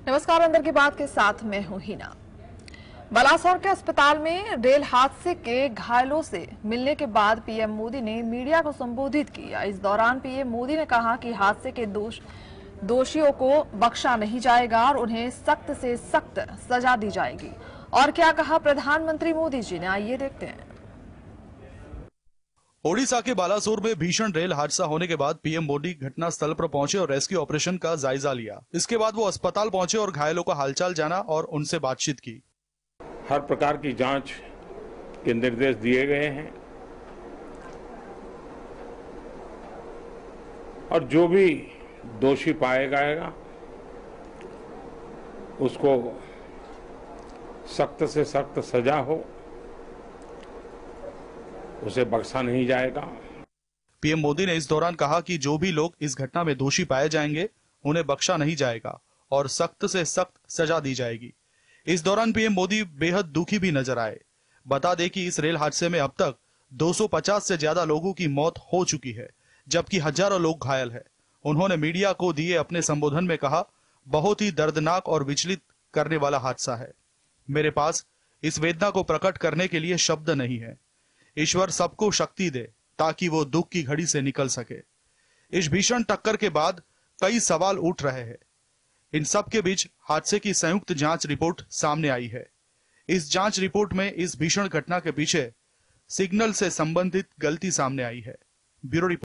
नमस्कार, अंदर की बात के साथ मैं हूं हिना। बालासोर के अस्पताल में रेल हादसे के घायलों से मिलने के बाद पीएम मोदी ने मीडिया को संबोधित किया। इस दौरान पीएम मोदी ने कहा कि हादसे के दोषियों को बख्शा नहीं जाएगा और उन्हें सख्त से सख्त सजा दी जाएगी। और क्या कहा प्रधानमंत्री मोदी जी ने, आइए देखते हैं। ओडिशा के बालासोर में भीषण रेल हादसा होने के बाद पीएम मोदी घटना स्थल पर पहुंचे और रेस्क्यू ऑपरेशन का जायजा लिया। इसके बाद वो अस्पताल पहुंचे और घायलों का हालचाल जाना और उनसे बातचीत की। हर प्रकार की जांच के निर्देश दिए गए हैं और जो भी दोषी पाया जाएगा उसको सख्त से सख्त सजा हो, उसे बख्शा नहीं जाएगा। पीएम मोदी ने इस दौरान कहा कि जो भी लोग इस घटना में दोषी पाए जाएंगे उन्हें बख्शा नहीं जाएगा और सख्त से सख्त सजा दी जाएगी। इस दौरान पीएम मोदी बेहद दुखी भी नजर आए। बता दें कि इस रेल हादसे में अब तक 250 से ज्यादा लोगों की मौत हो चुकी है, जबकि हजारों लोग घायल हैं। उन्होंने मीडिया को दिए अपने संबोधन में कहा, बहुत ही दर्दनाक और विचलित करने वाला हादसा है। मेरे पास इस वेदना को प्रकट करने के लिए शब्द नहीं है। ईश्वर सबको शक्ति दे ताकि वो दुख की घड़ी से निकल सके। इस भीषण टक्कर के बाद कई सवाल उठ रहे हैं। इन सब के बीच हादसे की संयुक्त जांच रिपोर्ट सामने आई है। इस जांच रिपोर्ट में इस भीषण घटना के पीछे सिग्नल से संबंधित गलती सामने आई है। Bureau report.